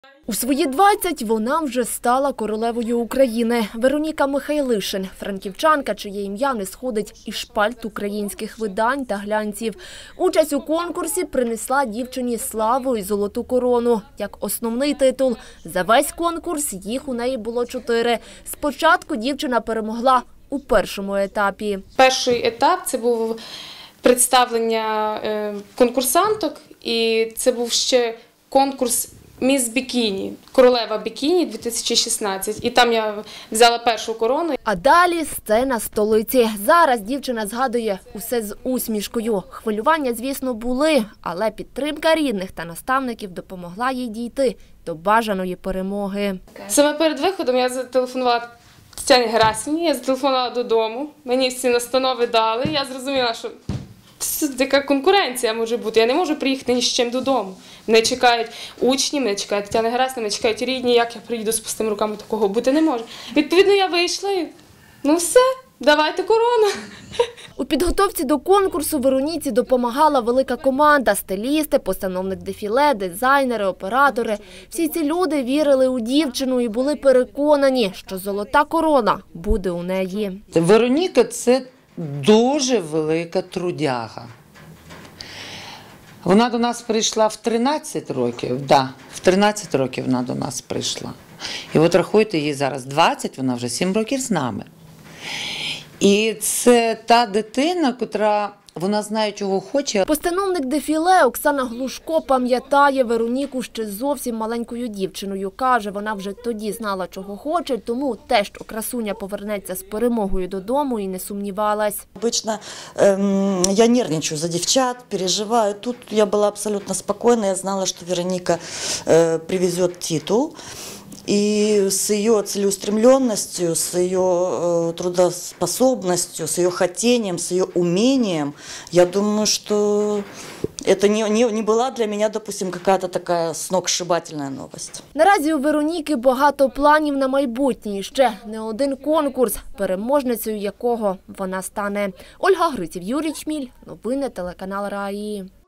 У свої 20 вона вже стала королевою України. Вероніка Михайлишин – франківчанка, чиє ім'я не сходить із шпальт українських видань та глянців. Участь у конкурсі принесла дівчині славу і золоту корону, як основний титул. За весь конкурс їх у неї було 4. Спочатку дівчина перемогла у першому етапі. Перший етап – це був представлення конкурсанток, і це був ще конкурс «Міс Бікіні», «Королева Бікіні» 2016. І там я взяла першу корону. А далі сцена столиці. Зараз дівчина згадує усе з усмішкою. Хвилювання, звісно, були, але підтримка рідних та наставників допомогла їй дійти до бажаної перемоги. Саме перед виходом я зателефонувала Тетяні Герасимівні, я зателефонувала додому, мені всі настанови дали, я зрозуміла, що яка конкуренція може бути. Я не можу приїхати ні з чим додому. Мене чекають учні, мене чекає Тетяна Герасимівна, мене чекають рідні, як я приїду з пустими руками, такого бути не може. Відповідно, я вийшла і, ну все, давайте корону. У підготовці до конкурсу Вероніці допомагала велика команда – стилісти, постановник дефіле, дизайнери, оператори. Всі ці люди вірили у дівчину і були переконані, що золота корона буде у неї. Вероніка – це дуже велика трудяга. Вона до нас прийшла в 13 років, в 13 років вона до нас прийшла. І от рахуйте, їй зараз 20, вона вже 7 років з нами. І це та дитина, котра, вона знає, чого хоче. Постановник дефіле Оксана Глушко пам'ятає Вероніку ще зовсім маленькою дівчиною. Каже, вона вже тоді знала, чого хоче, тому те, що красуня повернеться з перемогою додому, і не сумнівалась. Обычно я нервничаю за девчат, переживаю. Тут я была абсолютно спокойна, я знала, что Вероника привезет титул. И с ее целеустремленностью, с ее трудоспособностью, с ее хотением, с ее умением, я думаю, что это не была для меня, допустим, какая-то такая сногсшибательная новость. Наразі у Вероніки багато планів на майбутнє. І ще не один конкурс, переможницею якого вона стане. Ольга Гриців, Юрій Чміль. Новини телеканал РАІ.